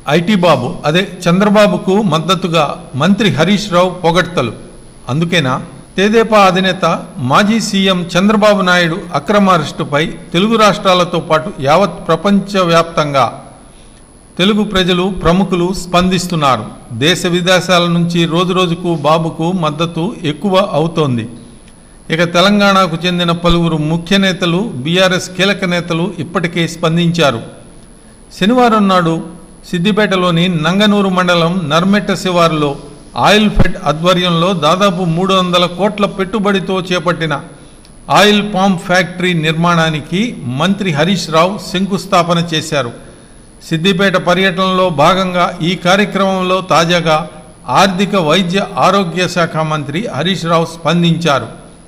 IT బాబు అదే చంద్రబాబుకు మద్దతుగా మంత్రి హరీష్ రావు పొగడ్తలు. అందుకేనా తెదేపా అధినేత మాజీ సీఎం చంద్రబాబు నాయుడు అక్రమ అరెస్టుపై తెలుగు రాష్ట్రాలతో పాటు యావత్ ప్రపంచవ్యాప్తంగా తెలుగు ప్రజలు ప్రముఖులు స్పందిస్తున్నారు. దేశ విదేశాల నుంచి రోజురోజుకు బాబుకు మద్దతు ఎక్కువ అవుతోంది. ఇక తెలంగాణకు చెందిన పలువురు ముఖ్య నేతలు, బీఆర్ఎస్ కీలక నేతలు ఇప్పటికే స్పందించారు. శనివారం నాడు సిద్దిపేటలోని నంగనూరు మండలం నర్మెట్ట శివారులో ఆయిల్ ఫెడ్ ఆధ్వర్యంలో దాదాపు 300 కోట్ల పెట్టుబడితో చేపట్టిన ఆయిల్ పామ్ ఫ్యాక్టరీ నిర్మాణానికి మంత్రి హరీష్ రావు శంకుస్థాపన చేశారు. సిద్దిపేట పర్యటనలో భాగంగా ఈ కార్యక్రమంలో తాజాగా ఆర్థిక వైద్య ఆరోగ్య శాఖ మంత్రి హరీష్ రావు స్పందించారు.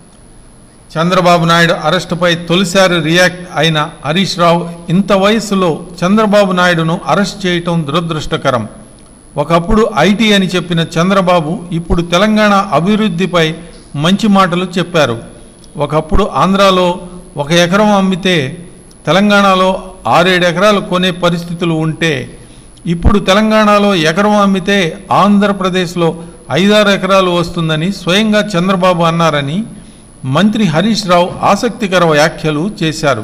చంద్రబాబు నాయుడు అరెస్టుపై తొలిసారి రియాక్ట్ అయిన హరీష్ రావు ఇంత వయసులో చంద్రబాబు నాయుడును అరెస్ట్ చేయటం దురదృష్టకరం. ఒకప్పుడు ఐటీ అని చెప్పిన చంద్రబాబు ఇప్పుడు తెలంగాణ అభివృద్ధిపై మంచి మాటలు చెప్పారు. ఒకప్పుడు ఆంధ్రాలో 1 ఎకరం అమ్మితే తెలంగాణలో 6-7 ఎకరాలు కొనే పరిస్థితులు ఉంటే ఇప్పుడు తెలంగాణలో ఎకరం అమ్మితే ఆంధ్రప్రదేశ్లో 5-6 ఎకరాలు వస్తుందని స్వయంగా చంద్రబాబు అన్నారని మంత్రి హరీష్ రావు ఆసక్తికర వ్యాఖ్యలు చేశారు.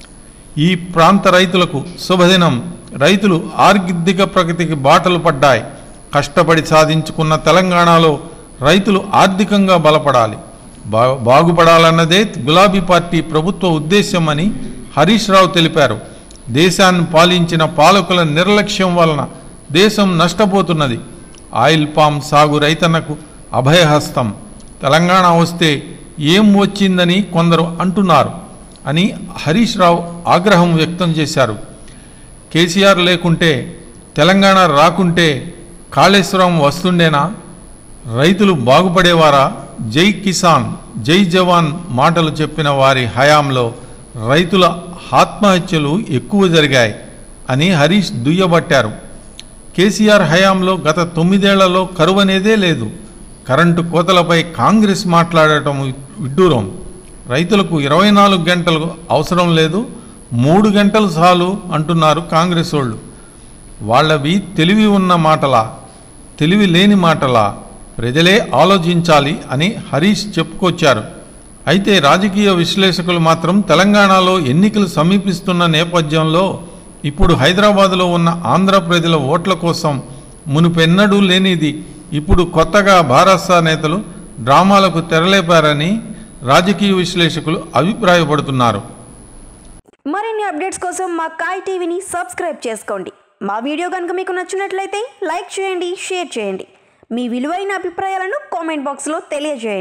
ఈ ప్రాంత రైతులకు శుభదినం. రైతులు ఆర్థిక ప్రగతికి బాటలు పడ్డాయి. కష్టపడి సాధించుకున్న తెలంగాణలో రైతులు ఆర్థికంగా బలపడాలి, బాగుపడాలన్నదే గులాబీ పార్టీ ప్రభుత్వ ఉద్దేశమని హరీష్ రావు తెలిపారు. దేశాన్ని పాలించిన పాలకుల నిర్లక్ష్యం వలన దేశం నష్టపోతున్నది. ఆయిల్ పామ్ సాగు రైతన్నకు అభయహస్తం. తెలంగాణ వస్తే ఏం వచ్చిందని కొందరు అంటున్నారు అని హరీష్ రావు ఆగ్రహం వ్యక్తం చేశారు. కేసీఆర్ లేకుంటే, తెలంగాణ రాకుంటే కాళేశ్వరం వస్తుండేనా? రైతులు బాగుపడేవారా? జై కిసాన్, జై జవాన్ మాటలు చెప్పిన వారి హయాంలో రైతుల ఆత్మహత్యలు ఎక్కువ జరిగాయి అని హరీష్ దుయ్యబట్టారు. కేసీఆర్ హయాంలో గత 9 ఏళ్లలో కరువు అనేదే లేదు. కరెంటు కోతలపై కాంగ్రెస్ మాట్లాడటం విడ్డూరం. రైతులకు 24 గంటలు అవసరం లేదు, 3 గంటలు చాలు అంటున్నారు కాంగ్రెస్ వాళ్ళు. వాళ్ళవి తెలివి ఉన్న మాటలా, తెలివి లేని మాటలా? ప్రజలే ఆలోచించాలి అని హరీష్ చెప్పుకొచ్చారు. అయితే రాజకీయ విశ్లేషకులు మాత్రం తెలంగాణలో ఎన్నికలు సమీపిస్తున్న నేపథ్యంలో ఇప్పుడు హైదరాబాదులో ఉన్న ఆంధ్ర ప్రజల ఓట్ల కోసం మునుపెన్నడూ లేనిది ఇప్పుడు కొత్తగా భారత నేతలు డ్రామాలకు తెరలేపారని రాజకీయ విశ్లేషకులు అభిప్రాయపడుతున్నారు. మరిన్ని అప్డేట్స్ కోసం మా కాయ్ టీవీని సబ్స్క్రైబ్ చేసుకోండి. మా వీడియో కనుక మీకు నచ్చినట్లయితే లైక్ చేయండి, షేర్ చేయండి. మీ విలువైన అభిప్రాయాలను కామెంట్ బాక్స్లో తెలియజేయండి.